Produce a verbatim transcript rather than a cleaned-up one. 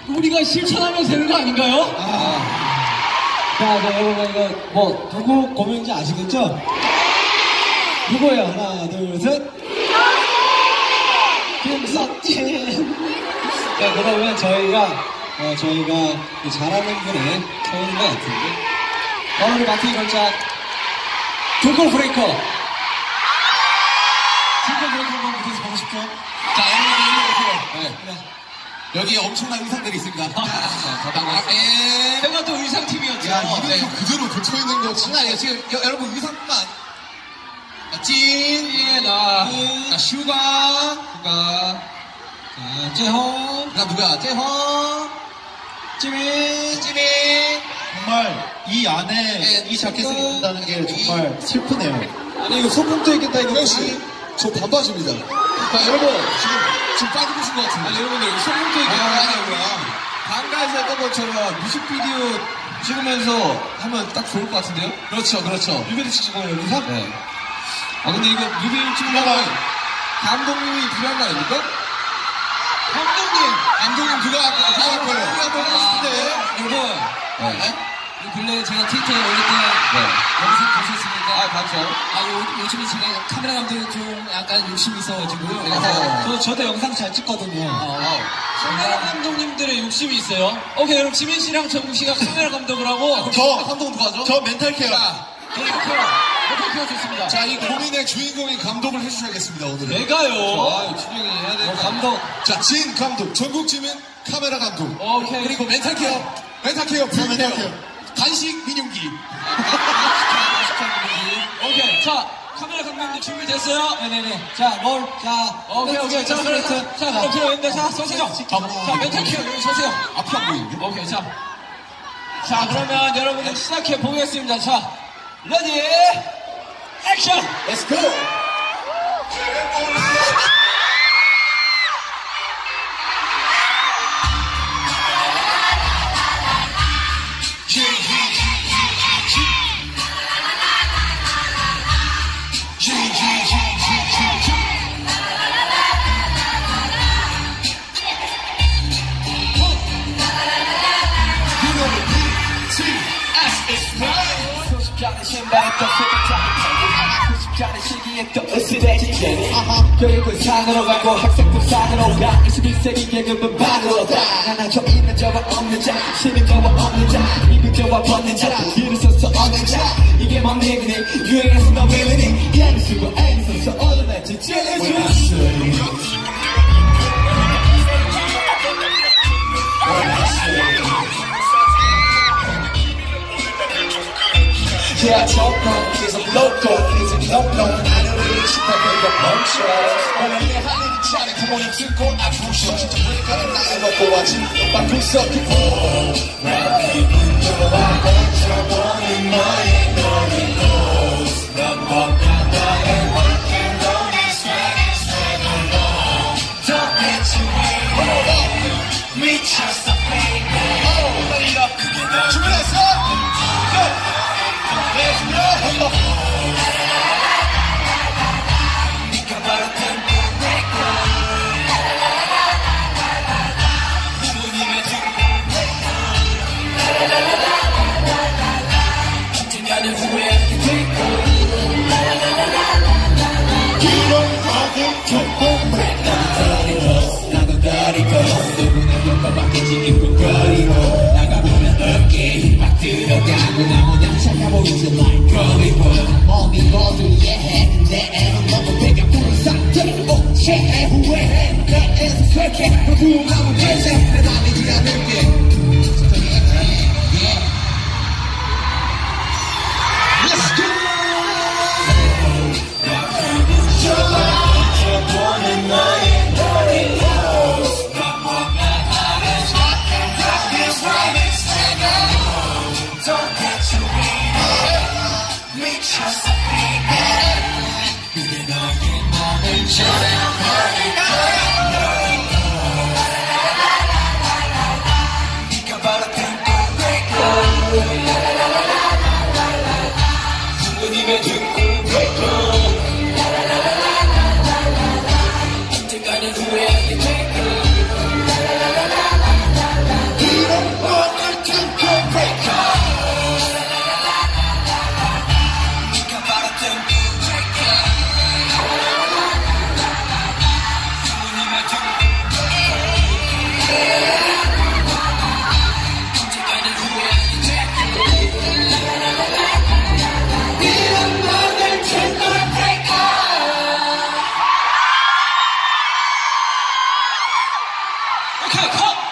우리가 실천하면 되는 거 아닌가요? 아. 자, 네, 여러분, 이거, 뭐, 누구 고민인지 아시겠죠? 누구예요? 하나, 둘, 셋. 김석진. 네, 그러면 저희가, 어, 저희가 잘하는 분의 처음인 것 같은데. 오늘 마틴 걸작, 등골브레이커. 등골브레이커 한번 무대에서 보고 싶죠? 자, 여러분, 여기 오세요. 네. 네. 여기 엄청난 의상들이 있습니다. 아, 에 제가 또 의상팀이었죠. 야, 이름도 네. 그대로 붙여있는 거 장난 아니에요. 지금 여, 여러분 의상뿐만 자, 찐, 예, 나, 자, 슈가, 슈가, 자, 재홍, 나 누구야? 재홍, 찌민, 찌민. 정말 이 안에 네, 이 자켓을 입는다는 게 정말 이, 슬프네요. 아니, 이거 소품도 있겠다, 이거. 혹시 저 반바지입니다. 자, 여러분, 지금, 지금 빠지고 계신 것 같은데. 아니, 여러분들, 소금도 있게 하냐고요. 방가에서 했던 것처럼 뮤직비디오 찍으면서 하면 딱 좋을 것 같은데요? 그렇죠, 그렇죠. 뮤비를 찍고 여기서? 네. 아, 근데 이거 뮤비 찍으려면 감독님이 필요한 거 아닙니까? 감독님! 감독님 누가 할 거예요? 누가 보고 싶은데? 여러분. 네. 근래 제가 트위터에 올릴 때 네. 영상 보셨습니까? 아, 봤죠. 아, 요, 요즘에 제가 카메라 감독이 좀 약간 욕심이 있어가지고요. 어, 저, 저도 영상 잘 찍거든요. 어, 어. 카메라 감독님들의 욕심이 있어요. 오케이, 그럼 지민 씨랑 정국 씨가 카메라 감독을 하고. 저 감독 누가 하죠? 저 멘탈 케어. 멘탈 케어. 멘탈 케어 좋습니다. 자, 이 고민의 주인공이 감독을 해주셔야겠습니다, 오늘은. 내가요. 아, 진영이 해야 되니까. 어, 감독. 자, 진 감독, 전국 지민 카메라 감독. 오케이. 그리고 멘탈 케어. 멘탈 케어, 멘탈 케어. 간식 민용기. 오케이. 자, 카메라 감독님 준비됐어요? 네네네. 자, 뭘, 자, 오케이, 오케이. 자, 그럼, 자, 자, 그럼 필요했는데, 자, 서세요. 자, 멘탈 케어 여기 서세요. 앞이 안 보이는데? 오케이, 자. 자, 그러면 여러분들 시작해 보겠습니다. 자, 레디, 액션! Let's go! 신발에 또 소극적인 구십자는 시기에 또 으스대진 재미 교육은 상으로 가고 학생도 상으로 가 이십일 세기 계급은 반으로 다 하나 저 있는 저와 없는 자 싫은 저와 없는 자 입은 저와 벗는 자 뒤를 서서 얻는 자 이게 뭔 얘기니 유행해서 너 밀리니 얘는 쓰고 애는 써서 얻어냈지 찔러줘 Yeah, I don't know, he's a loco, he's a no-no 하늘을 침략해서 멈춰 오늘 내 하늘이 차례 구멍이 뚫고 아프셔 진짜 불가는 나를 먹고 와지 바꿀 수 없게 내 기분 좋아 멈춰보는 너의 너의 nose 넌 뭔가 나의 working on it sweating sweating low Don't let you wait 미쳤어 baby 그게 너 준비됐어? Let's go! 네가 바로 등골브레이커 부모님의 등골브레이커 언젠가는 후회하게 될 거야 이런 거는 등골브레이커 나도 다리고 누구는 영감밖에 지키고 거리고 나가보면 어깨에 막 들어가고 나보다 작아 보이지 like 거리고 몸이 모두 이해해 근데 애는 너무 배가 부른 상태 오체해 후회해 내에서 쇠해 후회하면 되지 내 달리지 않을게 Let's go! 보는 너의 너의 nose 넌 뭔가 하는 작은 작은 swimming swimming Don't get you baby 미쳤어 baby 그게 너의 맘을 저려버릴 거야 네가 바로 등골브레이커 부모님의 등골브레이커 언젠가는 후회하게 될 거야 오케이, 컷!